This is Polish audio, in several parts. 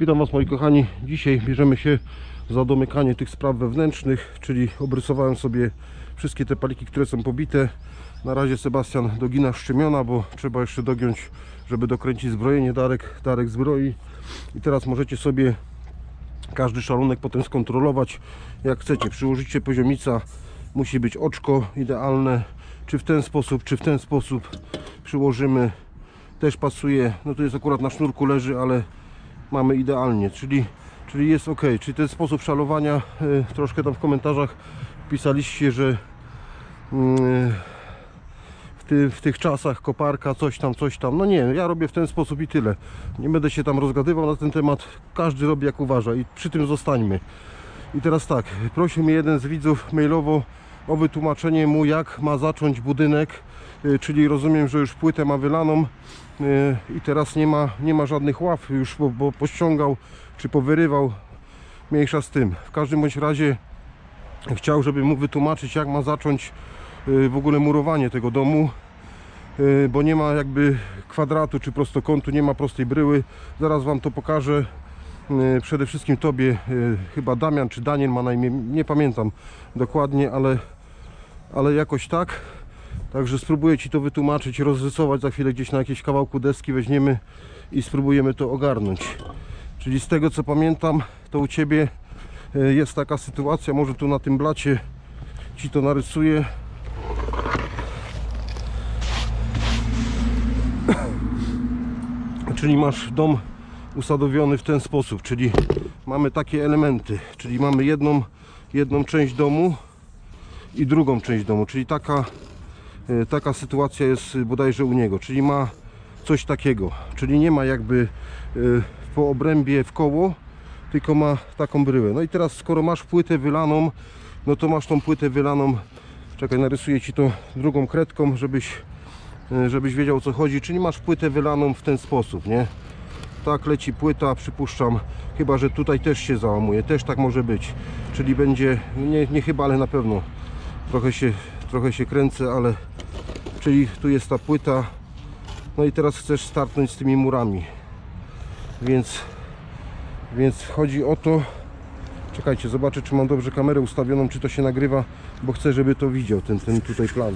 Witam Was, moi kochani. Dzisiaj bierzemy się za domykanie tych spraw wewnętrznych, czyli obrysowałem sobie wszystkie te paliki, które są pobite. Na razie Sebastian dogina szczemiona, bo trzeba jeszcze dogiąć, żeby dokręcić zbrojenie. Darek zbroi. I teraz możecie sobie każdy szalunek potem skontrolować jak chcecie. Przyłożycie poziomica, musi być oczko idealne, czy w ten sposób, czy w ten sposób przyłożymy, też pasuje. No to jest akurat na sznurku leży, ale mamy idealnie, czyli jest ok. Czyli ten sposób szalowania, troszkę tam w komentarzach pisaliście, że w tych czasach koparka, coś tam. No nie, ja robię w ten sposób i tyle. Nie będę się tam rozgadywał na ten temat. Każdy robi jak uważa i przy tym zostańmy. I teraz tak, prosił mnie jeden z widzów mailowo o wytłumaczenie mu, jak ma zacząć budynek, czyli rozumiem, że już płytę ma wylaną i teraz nie ma żadnych ław już, bo pościągał czy powyrywał, mniejsza z tym. W każdym bądź razie chciał, żeby mu wytłumaczyć, jak ma zacząć w ogóle murowanie tego domu, bo nie ma jakby kwadratu czy prostokątu, nie ma prostej bryły. Zaraz Wam to pokażę. Przede wszystkim Tobie, chyba Damian czy Daniel ma na imię, nie pamiętam dokładnie, ale jakoś tak. Także spróbuję Ci to wytłumaczyć, rozrysować za chwilę gdzieś na jakieś kawałku deski, weźmiemy i spróbujemy to ogarnąć. Czyli z tego co pamiętam, to u Ciebie jest taka sytuacja, może tu na tym blacie Ci to narysuję. Czyli masz dom usadowiony w ten sposób, czyli mamy takie elementy, czyli mamy jedną część domu i drugą część domu, czyli taka sytuacja jest bodajże u niego, czyli ma coś takiego, czyli nie ma jakby po obrębie w koło, tylko ma taką bryłę. No i teraz skoro masz płytę wylaną, no to masz tą płytę wylaną, czekaj, narysuję Ci to drugą kredką, żebyś wiedział, o co chodzi, czyli masz płytę wylaną w ten sposób, nie? Tak leci płyta, przypuszczam, chyba że tutaj też się załamuje, też tak może być, czyli będzie, nie chyba, ale na pewno trochę się kręcę, ale czyli tu jest ta płyta. No i teraz chcesz startnąć z tymi murami, więc chodzi o to, czekajcie, zobaczę, czy mam dobrze kamerę ustawioną, czy to się nagrywa, bo chcę, żeby to widział ten tutaj plan.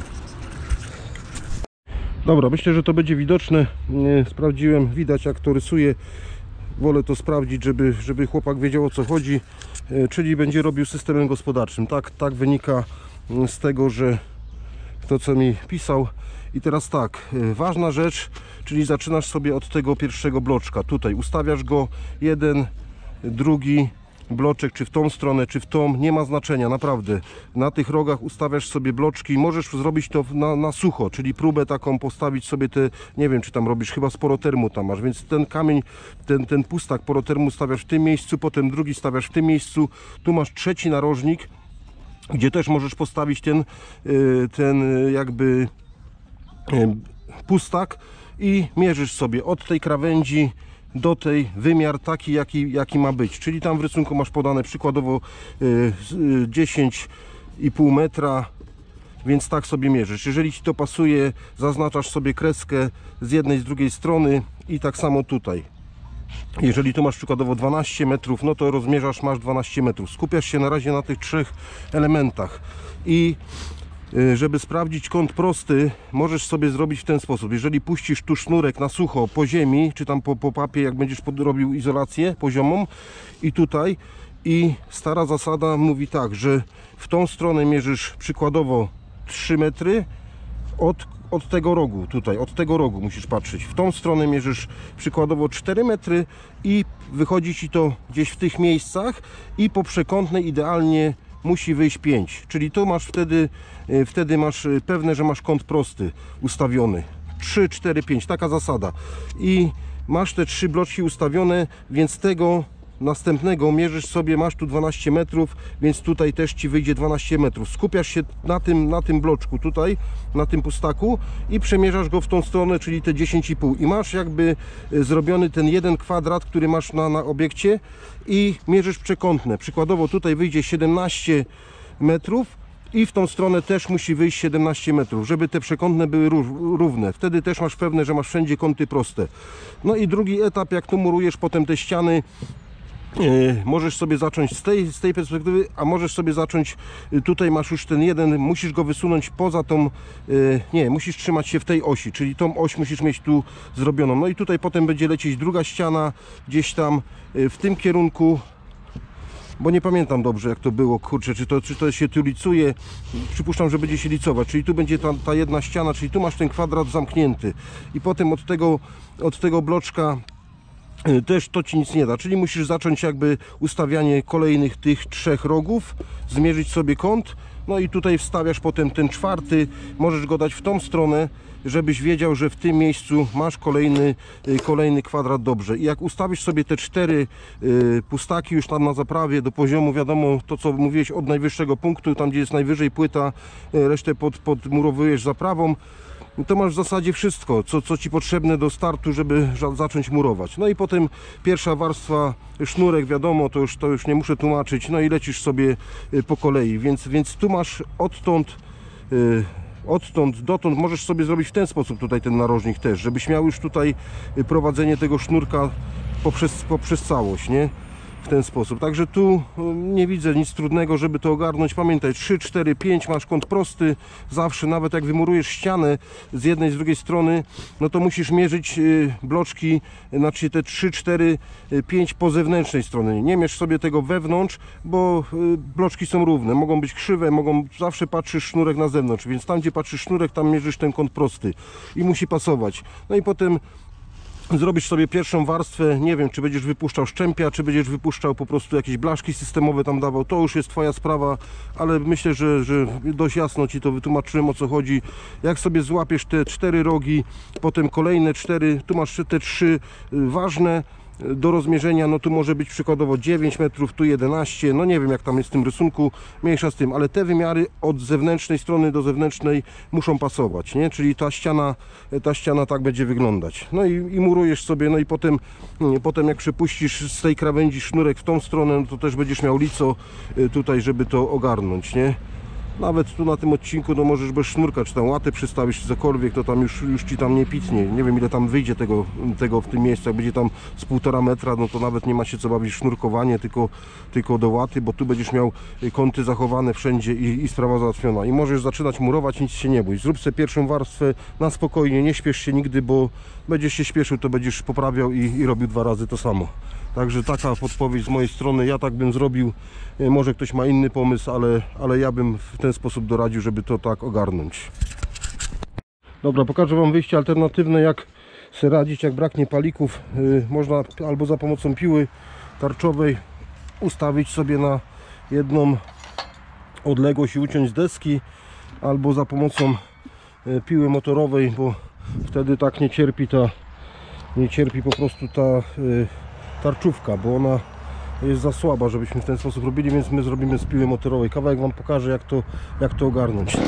Dobra, myślę, że to będzie widoczne. Sprawdziłem, widać jak to rysuje. Wolę to sprawdzić, żeby chłopak wiedział, o co chodzi. Czyli będzie robił systemem gospodarczym. Tak wynika z tego, że to co mi pisał. I teraz tak, ważna rzecz, czyli zaczynasz sobie od tego pierwszego bloczka. Tutaj ustawiasz go, jeden, drugi bloczek, czy w tą stronę, czy w tą, nie ma znaczenia, naprawdę. Na tych rogach ustawiasz sobie bloczki, możesz zrobić to na sucho, czyli próbę taką postawić sobie te, nie wiem, czy tam robisz, chyba z porotermu tam masz, więc ten kamień, ten pustak porotermu stawiasz w tym miejscu, potem drugi stawiasz w tym miejscu, tu masz trzeci narożnik, gdzie też możesz postawić ten jakby pustak i mierzysz sobie od tej krawędzi do tej wymiar taki, jaki ma być. Czyli tam w rysunku masz podane przykładowo 10,5 metra, więc tak sobie mierzysz. Jeżeli Ci to pasuje, zaznaczasz sobie kreskę z jednej, z drugiej strony i tak samo tutaj. Jeżeli tu masz przykładowo 12 metrów, no to rozmierzasz, masz 12 metrów. Skupiasz się na razie na tych trzech elementach i żeby sprawdzić kąt prosty, możesz sobie zrobić w ten sposób. Jeżeli puścisz tu sznurek na sucho po ziemi, czy tam po papie, jak będziesz robił izolację poziomą i tutaj, i stara zasada mówi tak, że w tą stronę mierzysz przykładowo 3 metry od tego rogu, tutaj, od tego rogu musisz patrzeć. W tą stronę mierzysz przykładowo 4 metry i wychodzi Ci to gdzieś w tych miejscach i po przekątnej idealnie musi wyjść 5, czyli tu masz wtedy masz pewne, że masz kąt prosty ustawiony. 3, 4, 5, taka zasada. I masz te 3 bloczki ustawione, więc tego następnego mierzysz sobie, masz tu 12 metrów, więc tutaj też Ci wyjdzie 12 metrów. Skupiasz się na tym bloczku tutaj, na tym pustaku i przemierzasz go w tą stronę, czyli te 10,5 i masz jakby zrobiony ten jeden kwadrat, który masz na obiekcie i mierzysz przekątne. Przykładowo tutaj wyjdzie 17 metrów i w tą stronę też musi wyjść 17 metrów, żeby te przekątne były równe. Wtedy też masz pewne, że masz wszędzie kąty proste. No i drugi etap, jak tu murujesz potem te ściany, możesz sobie zacząć z tej perspektywy, a możesz sobie zacząć, tutaj masz już ten jeden, musisz go wysunąć poza tą, nie, musisz trzymać się w tej osi, czyli tą oś musisz mieć tu zrobioną. No i tutaj potem będzie lecieć druga ściana, gdzieś tam w tym kierunku, bo nie pamiętam dobrze jak to było, kurczę, czy to się tu licuje, przypuszczam, że będzie się licować, czyli tu będzie ta jedna ściana, czyli tu masz ten kwadrat zamknięty i potem od tego bloczka też to ci nic nie da, czyli musisz zacząć jakby ustawianie kolejnych tych 3 rogów, zmierzyć sobie kąt, no i tutaj wstawiasz potem ten czwarty, możesz go dać w tą stronę, żebyś wiedział, że w tym miejscu masz kolejny kwadrat dobrze. I jak ustawisz sobie te 4 pustaki już tam na zaprawie do poziomu, wiadomo, to co mówiłeś, od najwyższego punktu, tam gdzie jest najwyżej płyta, resztę podmurowujesz zaprawą, to masz w zasadzie wszystko, co ci potrzebne do startu, żeby zacząć murować. No i potem pierwsza warstwa, sznurek, wiadomo, to już nie muszę tłumaczyć, no i lecisz sobie po kolei, więc tu masz odtąd dotąd możesz sobie zrobić w ten sposób tutaj ten narożnik też, żebyś miał już tutaj prowadzenie tego sznurka poprzez całość, nie? W ten sposób. Także tu nie widzę nic trudnego, żeby to ogarnąć. Pamiętaj, 3, 4, 5 masz kąt prosty. Zawsze, nawet jak wymurujesz ścianę z jednej, z drugiej strony, no to musisz mierzyć bloczki, znaczy te 3, 4, 5 po zewnętrznej stronie. Nie mierz sobie tego wewnątrz, bo bloczki są równe. Mogą być krzywe, zawsze patrzysz sznurek na zewnątrz, więc tam gdzie patrzysz sznurek, tam mierzysz ten kąt prosty i musi pasować. No i potem zrobisz sobie pierwszą warstwę, nie wiem, czy będziesz wypuszczał szczępia, czy będziesz wypuszczał po prostu jakieś blaszki systemowe tam dawał, to już jest twoja sprawa, ale myślę, że dość jasno ci to wytłumaczyłem, o co chodzi. Jak sobie złapiesz te 4 rogi, potem kolejne 4, tu masz te 3 ważne do rozmierzenia, no tu może być przykładowo 9 metrów, tu 11, no nie wiem jak tam jest w tym rysunku, mniejsza z tym, ale te wymiary od zewnętrznej strony do zewnętrznej muszą pasować, nie? Czyli ta ściana tak będzie wyglądać. No i murujesz sobie, no i potem jak przepuścisz z tej krawędzi sznurek w tą stronę, no to też będziesz miał lico tutaj, żeby to ogarnąć, nie? Nawet tu na tym odcinku no możesz bez sznurka, czy tam łatę przystawić, czy cokolwiek, to tam już ci tam nie pitnie. Nie wiem ile tam wyjdzie tego w tym miejscu. Jak będzie tam z 1,5 metra, no to nawet nie ma się co bawić sznurkowanie, tylko do łaty, bo tu będziesz miał kąty zachowane wszędzie i sprawa załatwiona. I możesz zaczynać murować, nic się nie bój. Zrób sobie pierwszą warstwę na spokojnie, nie śpiesz się nigdy, bo będziesz się śpieszył, to będziesz poprawiał i robił 2 razy to samo. Także taka podpowiedź z mojej strony, ja tak bym zrobił, może ktoś ma inny pomysł, ale ja bym w ten sposób doradził, żeby to tak ogarnąć. Dobra, pokażę wam wyjście alternatywne, jak sobie radzić, jak braknie palików. Można albo za pomocą piły tarczowej ustawić sobie na jedną odległość i uciąć z deski, albo za pomocą piły motorowej, bo wtedy tak nie cierpi po prostu ta tarczówka, bo ona jest za słaba, żebyśmy w ten sposób robili, więc my zrobimy z piły motorowej. Kawałek wam pokażę, jak to ogarnąć.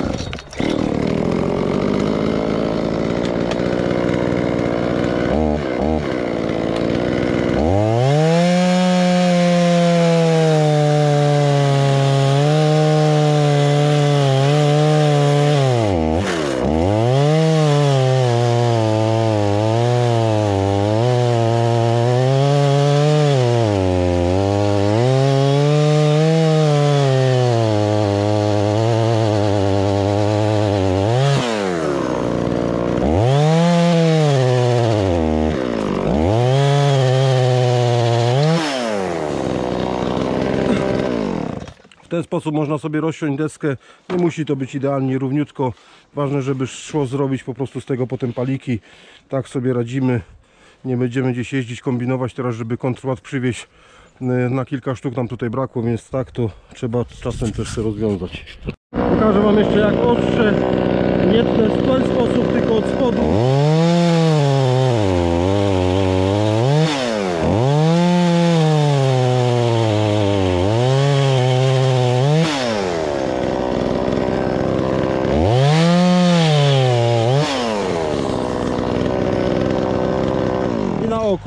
W ten sposób można sobie rozciąć deskę, nie musi to być idealnie równiutko, ważne, żeby szło zrobić po prostu z tego potem paliki. Tak sobie radzimy, nie będziemy gdzieś jeździć, kombinować teraz, żeby kontrład przywieźć, na kilka sztuk nam tutaj brakło, więc tak to trzeba czasem też sobie rozwiązać. Pokażę wam jeszcze, jak ostrze nie tnę w ten sposób, tylko od spodu.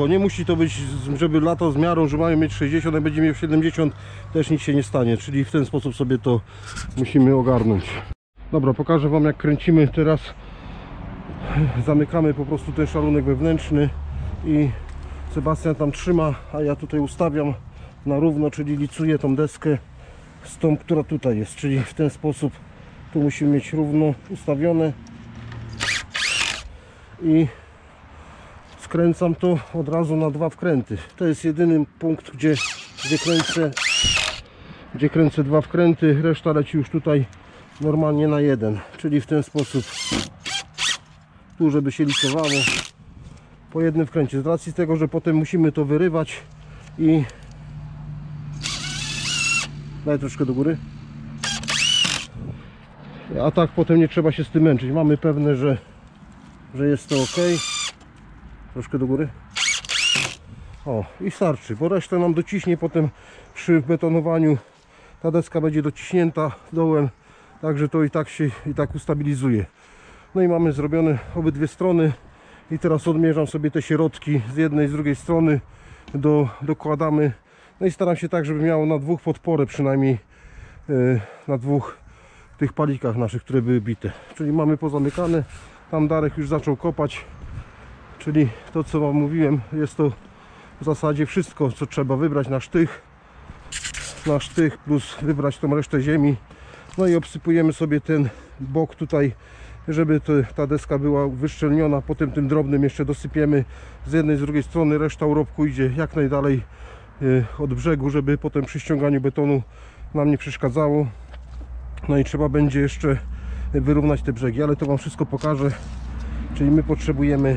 spoko, nie musi to być, żeby latał z miarą, że mamy mieć 60, a będzie miał 70, też nic się nie stanie, czyli w ten sposób sobie to musimy ogarnąć. Dobra, pokażę wam jak kręcimy teraz. Zamykamy po prostu ten szalunek wewnętrzny i Sebastian tam trzyma, a ja tutaj ustawiam na równo, czyli licuję tą deskę z tą, która tutaj jest, czyli w ten sposób tu musimy mieć równo ustawione i skręcam to od razu na 2 wkręty. To jest jedyny punkt, gdzie kręcę 2 wkręty, reszta leci już tutaj normalnie na 1, czyli w ten sposób tu, żeby się licowało po jednym wkręcie, z racji tego, że potem musimy to wyrywać i daj troszkę do góry, a tak potem nie trzeba się z tym męczyć, mamy pewne, że jest to ok. Troszkę do góry. O, i starczy, bo resztę nam dociśnie potem przy betonowaniu. Ta deska będzie dociśnięta dołem, także to i tak ustabilizuje. No i mamy zrobione obydwie strony i teraz odmierzam sobie te środki z jednej i z drugiej strony, dokładamy. No i staram się tak, żeby miało na 2 podporę przynajmniej, na 2 tych palikach naszych, które były bite. Czyli mamy pozamykane, tam Darek już zaczął kopać, czyli to, co wam mówiłem, jest to w zasadzie wszystko, co trzeba wybrać na sztych plus wybrać tą resztę ziemi. No i obsypujemy sobie ten bok tutaj, żeby ta deska była wyszczelniona. Potem tym drobnym jeszcze dosypiemy z jednej i z drugiej strony. Reszta urobku idzie jak najdalej od brzegu, żeby potem przy ściąganiu betonu nam nie przeszkadzało. No i trzeba będzie jeszcze wyrównać te brzegi, ale to wam wszystko pokażę. Czyli my potrzebujemy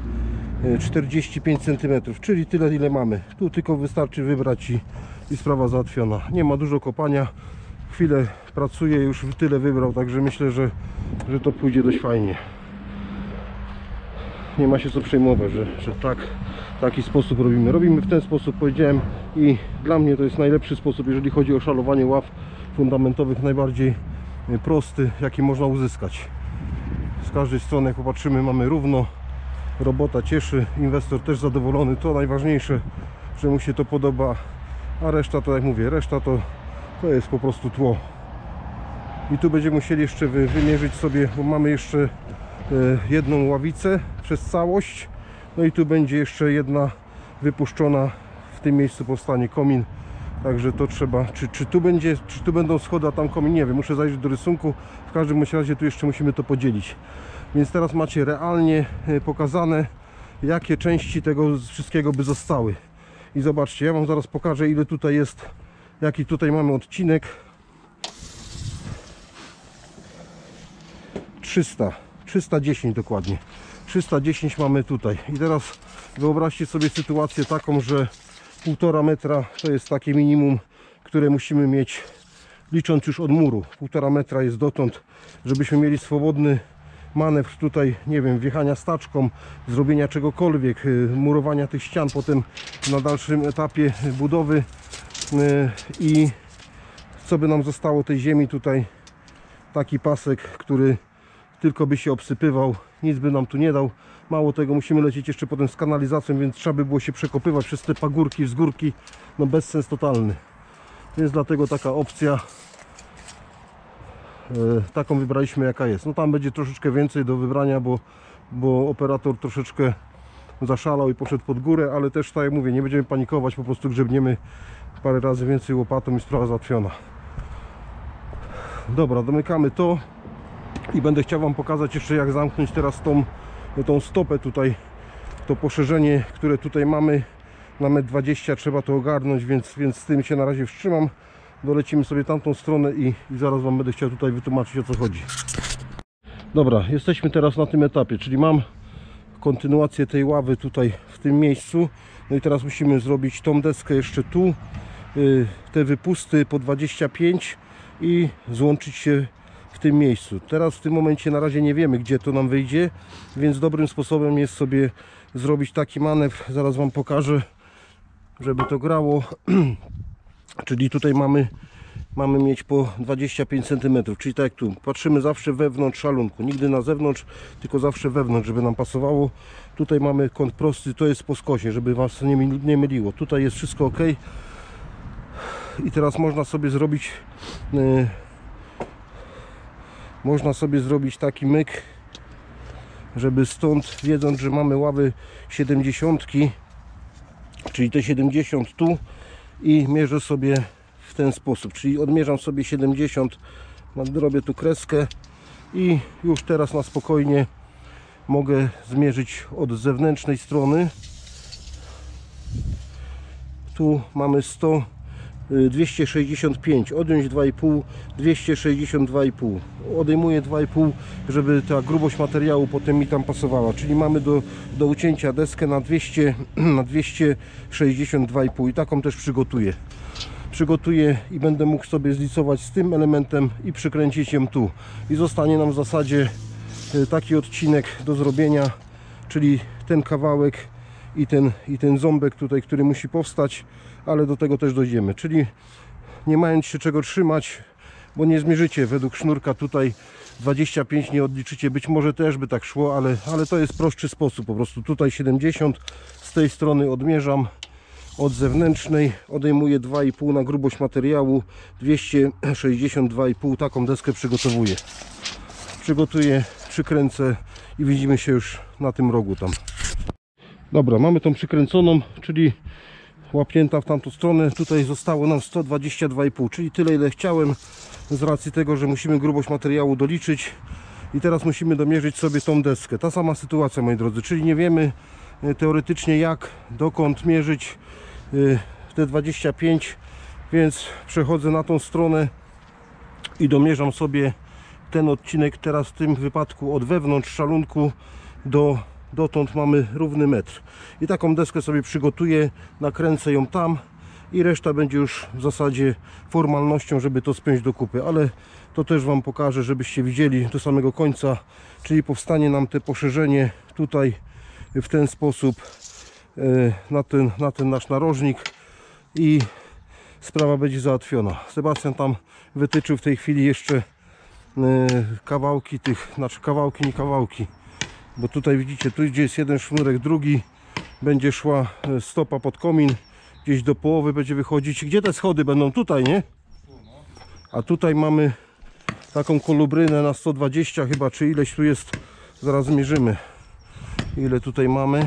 45 cm, czyli tyle, ile mamy. Tu tylko wystarczy wybrać i sprawa załatwiona. Nie ma dużo kopania, chwilę pracuje, już tyle wybrał, także myślę, że to pójdzie dość fajnie. Nie ma się co przejmować, że taki sposób robimy. Robimy w ten sposób, powiedziałem, i dla mnie to jest najlepszy sposób, jeżeli chodzi o szalowanie ław fundamentowych, najbardziej prosty, jaki można uzyskać. Z każdej strony, jak popatrzymy, mamy równo. Robota cieszy, inwestor też zadowolony, to najważniejsze, że mu się to podoba, a reszta to, jak mówię, reszta to jest po prostu tło. I tu będziemy musieli jeszcze wymierzyć sobie, bo mamy jeszcze jedną ławicę przez całość, no i tu będzie jeszcze jedna wypuszczona, w tym miejscu powstanie komin, także to trzeba, czy tu będą schody, a tam komin, nie wiem, muszę zajrzeć do rysunku, w każdym razie tu jeszcze musimy to podzielić. Więc teraz macie realnie pokazane, jakie części tego wszystkiego by zostały. I zobaczcie, ja wam zaraz pokażę, ile tutaj jest, jaki tutaj mamy odcinek. 310 dokładnie. 310 mamy tutaj. I teraz wyobraźcie sobie sytuację taką, że 1,5 metra to jest takie minimum, które musimy mieć, licząc już od muru. 1,5 metra jest dotąd, żebyśmy mieli swobodny manewr tutaj, nie wiem, wjechania staczką, zrobienia czegokolwiek, murowania tych ścian potem na dalszym etapie budowy. I co by nam zostało tej ziemi tutaj? Taki pasek, który tylko by się obsypywał, nic by nam tu nie dał. Mało tego, musimy lecieć jeszcze potem z kanalizacją, więc trzeba by było się przekopywać przez te pagórki, wzgórki, no bezsens totalny. Więc dlatego taka opcja, taką wybraliśmy, jaka jest. No tam będzie troszeczkę więcej do wybrania, bo operator troszeczkę zaszalał i poszedł pod górę, ale też, tak jak mówię, nie będziemy panikować, po prostu grzebniemy parę razy więcej łopatą i sprawa załatwiona. Dobra, domykamy to i będę chciał wam pokazać jeszcze, jak zamknąć teraz tą stopę tutaj, to poszerzenie, które tutaj mamy na 1,20 m, trzeba to ogarnąć, więc z tym się na razie wstrzymam. Dolecimy sobie tamtą stronę i zaraz wam będę chciał tutaj wytłumaczyć, o co chodzi. Dobra, jesteśmy teraz na tym etapie, czyli mam kontynuację tej ławy tutaj w tym miejscu. No i teraz musimy zrobić tą deskę jeszcze tu, te wypusty po 25 i złączyć się w tym miejscu. Teraz w tym momencie na razie nie wiemy, gdzie to nam wyjdzie, więc dobrym sposobem jest sobie zrobić taki manewr, zaraz wam pokażę, żeby to grało. Czyli tutaj mamy mamy mieć po 25 cm, czyli tak jak tu, patrzymy zawsze wewnątrz szalunku, nigdy na zewnątrz, tylko zawsze wewnątrz, żeby nam pasowało. Tutaj mamy kąt prosty, to jest po skosie, żeby Was nie myliło. Tutaj jest wszystko ok. I teraz można sobie zrobić taki myk, żeby stąd, wiedząc, że mamy ławy 70, czyli te 70 tu, i mierzę sobie w ten sposób, czyli odmierzam sobie 70, robię tu kreskę i już teraz na spokojnie mogę zmierzyć od zewnętrznej strony. Tu mamy 265, odjąć 2,5, 262,5. Odejmuję 2,5, żeby ta grubość materiału potem mi tam pasowała, czyli mamy do ucięcia deskę na 262,5 i taką też przygotuję i będę mógł sobie zlicować z tym elementem i przykręcić ją tu i zostanie nam w zasadzie taki odcinek do zrobienia, czyli ten kawałek i ten ząbek tutaj, który musi powstać, ale do tego też dojdziemy, czyli nie mając się czego trzymać, bo nie zmierzycie według sznurka tutaj 25, nie odliczycie, być może też by tak szło, ale to jest prostszy sposób, po prostu tutaj 70, z tej strony odmierzam od zewnętrznej, odejmuję 2,5 na grubość materiału, 262,5, taką deskę przygotuję, przykręcę i widzimy się już na tym rogu tam. Dobra, mamy tą przykręconą, czyli łapnięta w tamtą stronę. Tutaj zostało nam 122,5, czyli tyle, ile chciałem, z racji tego, że musimy grubość materiału doliczyć i teraz musimy domierzyć sobie tą deskę. Ta sama sytuacja, moi drodzy, czyli nie wiemy teoretycznie jak, dokąd mierzyć te 25, więc przechodzę na tą stronę i domierzam sobie ten odcinek, teraz w tym wypadku od wewnątrz szalunku dotąd mamy równy metr i taką deskę sobie przygotuję, nakręcę ją tam i reszta będzie już w zasadzie formalnością, żeby to spiąć do kupy, ale to też Wam pokażę, żebyście widzieli do samego końca, czyli powstanie nam te poszerzenie tutaj w ten sposób na ten nasz narożnik i sprawa będzie załatwiona. Sebastian tam wytyczył w tej chwili jeszcze kawałki nie kawałki, bo tutaj widzicie, tu gdzie jest jeden sznurek, drugi będzie szła stopa pod komin, gdzieś do połowy będzie wychodzić. Gdzie te schody będą? Tutaj, nie? A tutaj mamy taką kolubrynę na 120 chyba, czy ileś tu jest, zaraz zmierzymy ile tutaj mamy.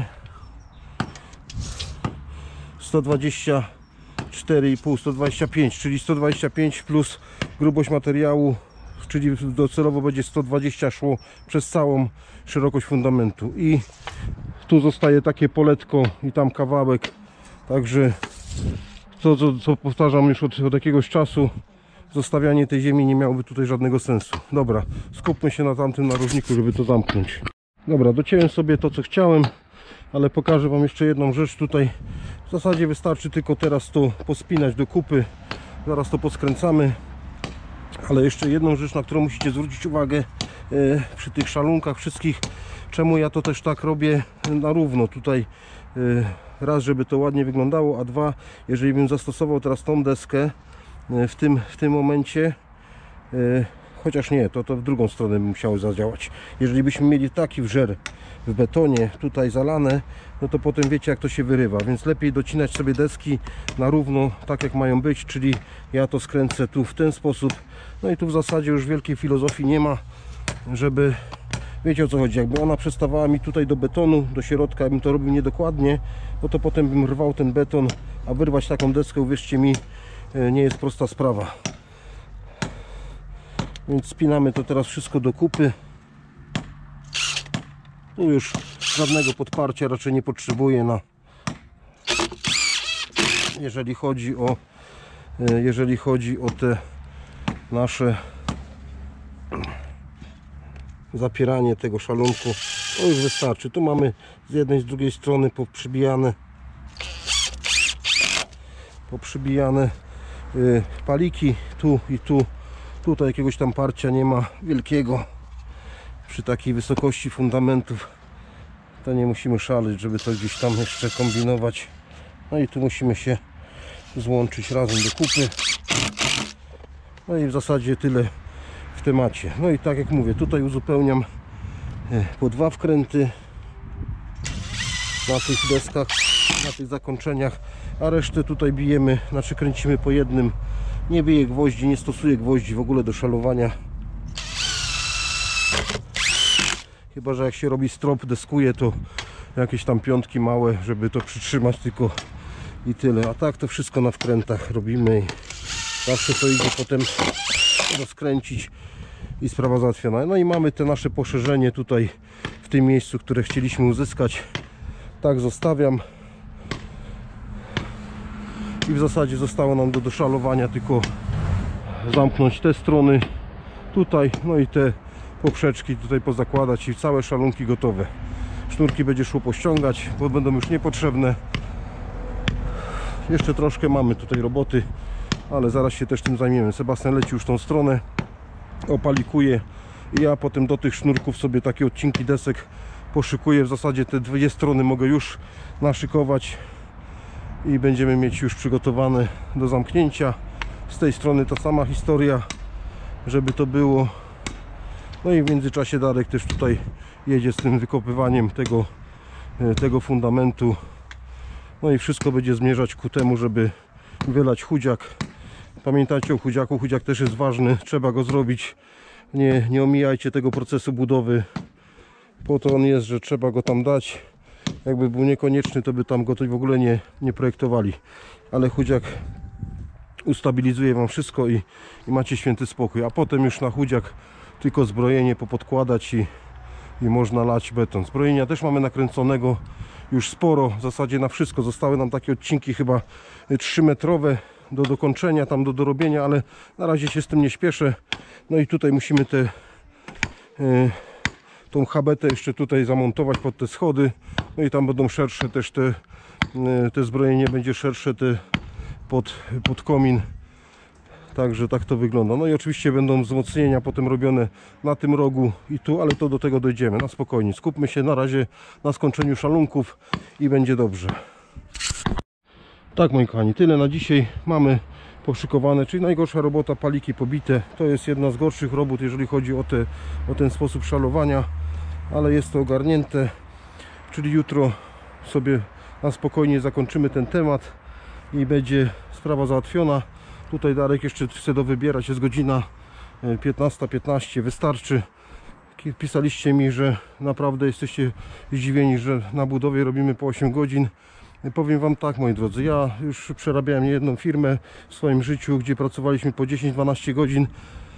124,5, 125, czyli 125 plus grubość materiału, czyli docelowo będzie 120 szło przez całą szerokość fundamentu i tu zostaje takie poletko i tam kawałek, także to co powtarzam już od jakiegoś czasu, zostawianie tej ziemi nie miałoby tutaj żadnego sensu. Dobra, skupmy się na tamtym narożniku, żeby to zamknąć. Dobra, dociąłem sobie to, co chciałem, ale pokażę Wam jeszcze jedną rzecz tutaj. W zasadzie wystarczy tylko teraz to pospinać do kupy, zaraz to poskręcamy, ale jeszcze jedną rzecz, na którą musicie zwrócić uwagę przy tych szalunkach wszystkich, czemu ja to też tak robię na równo tutaj, raz, żeby to ładnie wyglądało, a dwa, jeżeli bym zastosował teraz tą deskę w tym momencie, chociaż nie, to w drugą stronę by musiało zadziałać. Jeżeli byśmy mieli taki wżer w betonie tutaj zalane, no to potem wiecie, jak to się wyrywa, więc lepiej docinać sobie deski na równo, tak jak mają być, czyli ja to skręcę tu w ten sposób. No i tu w zasadzie już wielkiej filozofii nie ma, żeby, wiecie o co chodzi, jakby ona przestawała mi tutaj do betonu, do środka, jakbym to robił niedokładnie, no to potem bym rwał ten beton, a wyrwać taką deskę, uwierzcie mi, nie jest prosta sprawa. Więc spinamy to teraz wszystko do kupy. Tu już żadnego podparcia raczej nie potrzebuję jeżeli chodzi o te nasze zapieranie tego szalunku. To już wystarczy. Tu mamy z jednej, z drugiej strony poprzybijane paliki, tu i tu. Tutaj jakiegoś tam parcia nie ma wielkiego. Przy takiej wysokości fundamentów to nie musimy szaleć, żeby to gdzieś tam jeszcze kombinować. No i tu musimy się złączyć razem do kupy. No i w zasadzie tyle w temacie. No i tak jak mówię, tutaj uzupełniam po 2 wkręty na tych deskach, na tych zakończeniach, a resztę tutaj bijemy, znaczy kręcimy po jednym. Nie biję gwoździ, nie stosuję gwoździ w ogóle do szalowania. Chyba że jak się robi strop, deskuje, to jakieś tam piątki małe, żeby to przytrzymać tylko i tyle. A tak to wszystko na wkrętach robimy i zawsze to idzie potem rozkręcić i sprawa załatwiona. No i mamy te nasze poszerzenie tutaj w tym miejscu, które chcieliśmy uzyskać. Tak zostawiam i w zasadzie zostało nam do doszalowania tylko zamknąć te strony tutaj, no i te poprzeczki tutaj pozakładać i całe szalunki gotowe. Sznurki będzie szło pościągać, bo będą już niepotrzebne. Jeszcze troszkę mamy tutaj roboty, ale zaraz się też tym zajmiemy. Sebastian leci już tą stronę, opalikuje i ja potem do tych sznurków sobie takie odcinki desek poszykuję. W zasadzie te 2 strony mogę już naszykować i będziemy mieć już przygotowane do zamknięcia. Z tej strony ta sama historia, żeby to było. No i w międzyczasie Darek też tutaj jedzie z tym wykopywaniem tego fundamentu. No i wszystko będzie zmierzać ku temu, żeby wylać chudziak. Pamiętajcie o chudziaku, chudziak też jest ważny, trzeba go zrobić. Nie omijajcie tego procesu budowy. Po to on jest, że trzeba go tam dać. Jakby był niekonieczny, to by tam go w ogóle nie projektowali. Ale chudziak ustabilizuje wam wszystko i macie święty spokój. A potem już na chudziak tylko zbrojenie popodkładać i można lać beton. Zbrojenia też mamy nakręconego już sporo, w zasadzie na wszystko. Zostały nam takie odcinki chyba 3-metrowe do dokończenia, tam do dorobienia, ale na razie się z tym nie śpieszę. No i tutaj musimy tą habetę jeszcze tutaj zamontować pod te schody. No i tam będą szersze też te zbrojenie będzie szersze pod komin. Także tak to wygląda. No i oczywiście będą wzmocnienia potem robione na tym rogu i tu, ale to do tego dojdziemy na spokojnie. Skupmy się na razie na skończeniu szalunków i będzie dobrze. Tak, moi kochani, tyle na dzisiaj mamy poszykowane, czyli najgorsza robota, paliki pobite. To jest jedna z gorszych robót, jeżeli chodzi o ten sposób szalowania, ale jest to ogarnięte, czyli jutro sobie na spokojnie zakończymy ten temat i będzie sprawa załatwiona. Tutaj Darek jeszcze chce dowybierać, jest godzina 15:15, wystarczy. Pisaliście mi, że naprawdę jesteście zdziwieni, że na budowie robimy po 8 godzin. Powiem wam tak, moi drodzy, ja już przerabiałem niejedną firmę w swoim życiu, gdzie pracowaliśmy po 10-12 godzin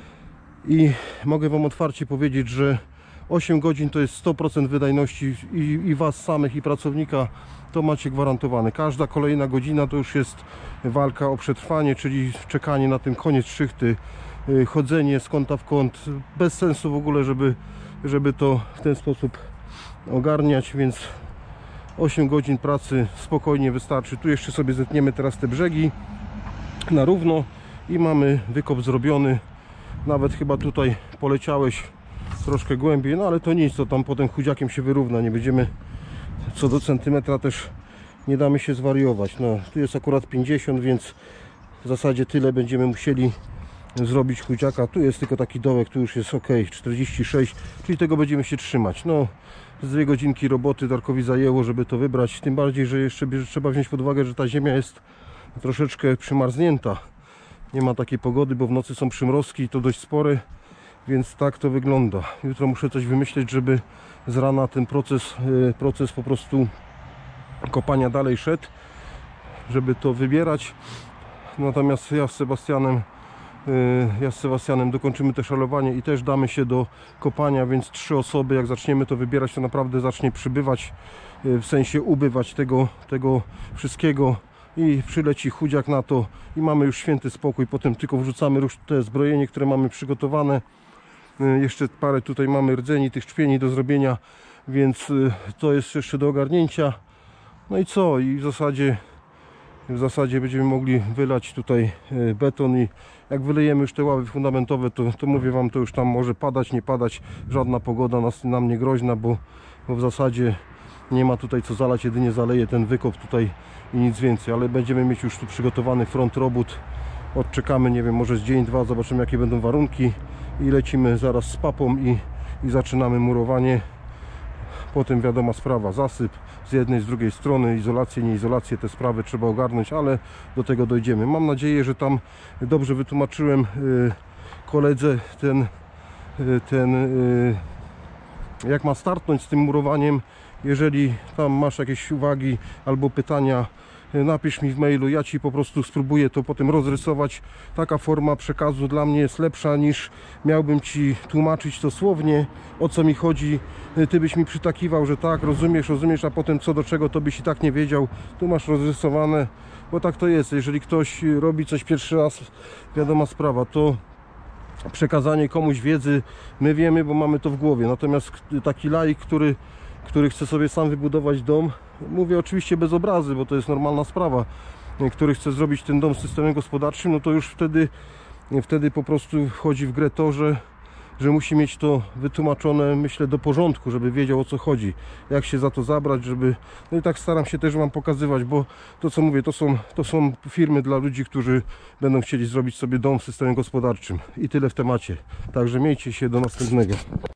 i mogę wam otwarcie powiedzieć, że 8 godzin to jest 100% wydajności i was samych, i pracownika, to macie gwarantowane. Każda kolejna godzina to już jest walka o przetrwanie, czyli czekanie na ten koniec szychty, chodzenie z kąta w kąt, bez sensu w ogóle, żeby to w ten sposób ogarniać, więc 8 godzin pracy spokojnie wystarczy. Tu jeszcze sobie zetniemy teraz te brzegi na równo i mamy wykop zrobiony. Nawet chyba tutaj poleciałeś troszkę głębiej, no ale to nic, to tam potem chudziakiem się wyrówna, nie będziemy co do centymetra też nie damy się zwariować. No tu jest akurat 50, więc w zasadzie tyle będziemy musieli zrobić chudziaka. Tu jest tylko taki dołek, tu już jest ok, 46, czyli tego będziemy się trzymać. No z 2 godzinki roboty Darkowi zajęło, żeby to wybrać, tym bardziej, że jeszcze trzeba wziąć pod uwagę, że ta ziemia jest troszeczkę przymarznięta. Nie ma takiej pogody, bo w nocy są przymrozki i to dość spore, więc tak to wygląda. Jutro muszę coś wymyśleć, żeby z rana ten proces po prostu kopania dalej szedł, żeby to wybierać. Natomiast ja z Sebastianem dokończymy te szalowanie i też damy się do kopania, więc 3 osoby, jak zaczniemy to wybierać, to naprawdę zacznie przybywać, w sensie ubywać tego wszystkiego i przyleci chudziak na to i mamy już święty spokój. Potem tylko wrzucamy już te zbrojenie, które mamy przygotowane. Jeszcze parę tutaj mamy rdzeni, tych czpieni do zrobienia, więc to jest jeszcze do ogarnięcia. No i co? I w zasadzie będziemy mogli wylać tutaj beton i jak wylejemy już te ławy fundamentowe, to mówię wam, to już tam może padać, nie padać, żadna pogoda nam nie groźna, bo w zasadzie nie ma tutaj co zalać, jedynie zaleje ten wykop tutaj i nic więcej, ale będziemy mieć już tu przygotowany front robót odczekamy, nie wiem, może z dzień, dwa, zobaczymy jakie będą warunki i lecimy zaraz z papą i zaczynamy murowanie. Potem wiadoma sprawa, zasyp z jednej, z drugiej strony, izolację, nieizolację, te sprawy trzeba ogarnąć, ale do tego dojdziemy. Mam nadzieję, że tam dobrze wytłumaczyłem koledze jak ma startnąć z tym murowaniem. Jeżeli tam masz jakieś uwagi albo pytania, napisz mi w mailu, ja Ci po prostu spróbuję to potem rozrysować. Taka forma przekazu dla mnie jest lepsza niż miałbym Ci tłumaczyć dosłownie, o co mi chodzi. Ty byś mi przytakiwał, że tak, rozumiesz, a potem co do czego to byś i tak nie wiedział. Tu masz rozrysowane, bo tak to jest. Jeżeli ktoś robi coś pierwszy raz, wiadoma sprawa, to przekazanie komuś wiedzy my wiemy, bo mamy to w głowie. Natomiast taki laik, który chce sobie sam wybudować dom, mówię oczywiście bez obrazy, bo to jest normalna sprawa, który chce zrobić ten dom systemem gospodarczym, no to już wtedy po prostu wchodzi w grę to, że musi mieć to wytłumaczone, myślę, do porządku, żeby wiedział, o co chodzi, jak się za to zabrać, żeby... No i tak staram się też Wam pokazywać, bo to, co mówię, to są firmy dla ludzi, którzy będą chcieli zrobić sobie dom w systemie gospodarczym. I tyle w temacie. Także miejcie się, do następnego.